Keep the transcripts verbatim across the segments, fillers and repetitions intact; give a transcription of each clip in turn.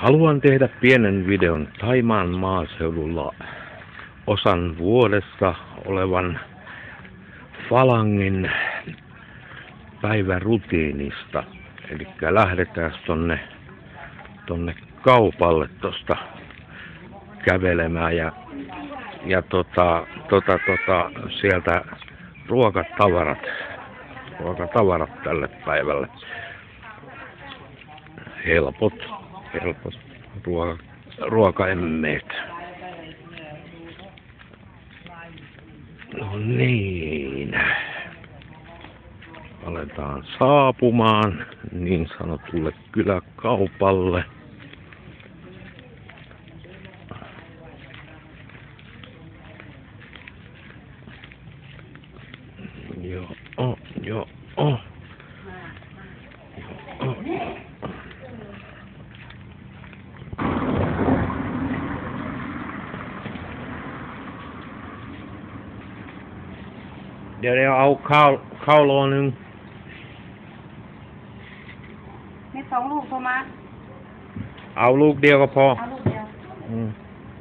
Haluan tehdä pienen videon Thaimaan maaseudulla osan vuodesta olevan falangin päivärutiinista. Eli lähdetään tonne, tonne kaupalle tosta kävelemään ja, ja tota, tota, tota, sieltä ruokatavarat, ruokatavarat tälle päivälle. Helpot, helpot ruoka, ruokaemmeet. No niin. Aletaan saapumaan niin sanotulle kyläkaupalle. Joo, oh, joo, oh. Joo, oh. ดี๋ยวเดี๋ยวเอาข้าวข้าวโลนึงมีสองลูกโทรมาเอาลูกเดียวก็พอเอาลูกเดียวอืม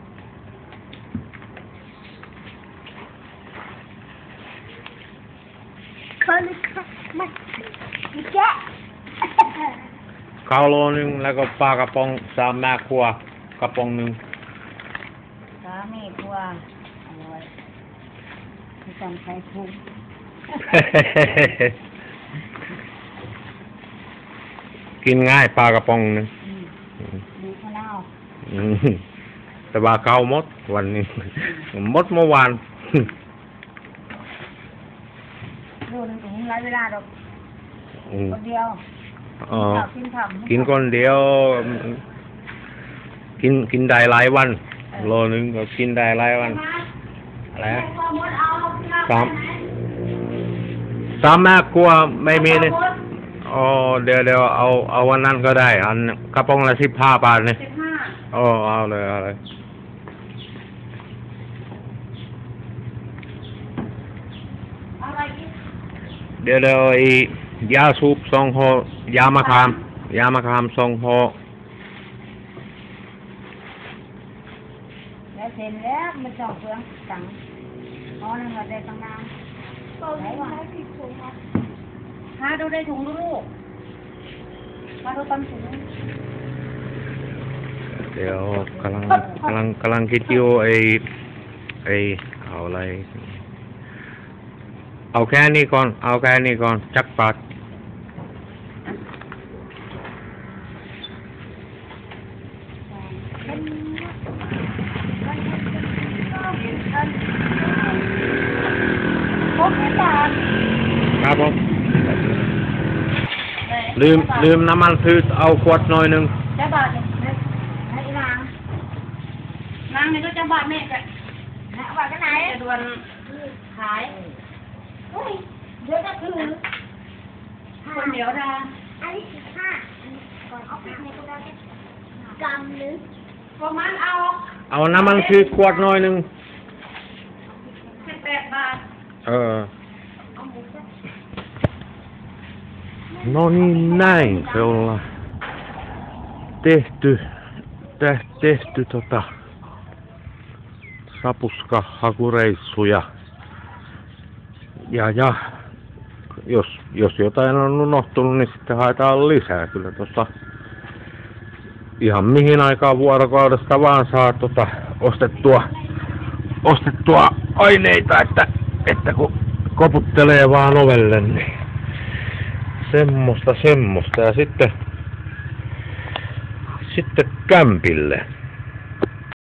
คนค่ะมาแกะข้าวโลนึงแล้วก็ปลากระป๋องสามแม่ครัวกระป๋องนึงสามแม่ครัวอร่อยไม่ต้องใช้ถุงกินง่ายปลากระป๋องนึงมีมะนาวแต่ว่าเก่าหมดวันนี้หมดเมื่อวานดูหนึ่งถุงหลายเวลาดอกคนเดียวกินผักกินคนเดียวกินกินได้หลายวันโลนึงก็กินได้หลายวันอะไรสามสามแม่ครัวไม่มีเลยอ๋อเดี๋ยวเดี๋ยวเอาเอาวันนั้นก็ได้อันกระป๋องละสิบห้าบาทเนี่ยอ๋อเอาเลยเอาเลยเดี๋ยวเดี๋ยวยาสูบสองห่อยามะขามยามะขามสองห่อแล้วเสร็จแล้วมันจ่อเฟืองตังอ๋อนั่นเราได้ตั้งนานไหนวะหาดูได้ถุงลูกมาดูตำถุงเดี๋ยวกำลังกำลังกำลังคิดอยู่ไอไอเอาอะไรเอาแค่นี้ก่อนเอาแค่นี้ก่อนจักปัดครับผมลืมลืมน้ำมันพืชเอาขวดหน่อยหนึ่งจะบาทเนี่ยให้นางนางนี่ก็จะบาทเนี่ยกันนะบาทกันไหนจะด่วนขายเฮ้ยเดี๋ยวจะคือคนเดียวนะอันนี้สิบห้าก่อนเอาไปในกระดาษกำนึงประมาณเอาเอาน้ำมันพืชขวดหน่อยหนึ่งสิบแปดบาทเออNo niin, näin se ollaan tehty, tehty tota sapuskahakureissuja. Ja, ja jos, jos jotain on unohtunut, niin sitten haetaan lisää. Kyllä tuossa ihan mihin aikaan vuorokaudesta vaan saa tota ostettua, ostettua aineita, että, että kun koputtelee vaan ovelle, niin semmoista, semmoista. Ja sitten, sitten kämpille.